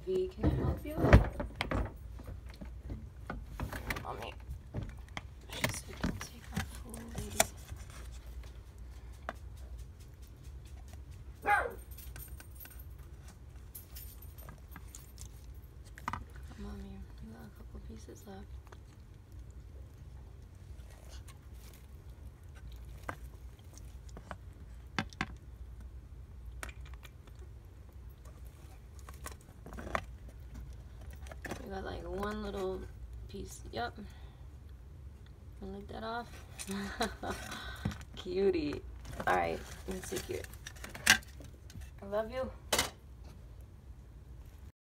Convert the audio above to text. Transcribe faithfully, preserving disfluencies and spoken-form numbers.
V, can I help you? Mommy. She said don't take our food, lady. Mommy, you got a couple pieces left. We got like one little piece. Yep. Wanna lick that off? Cutie. Alright, let's see cute. I love you.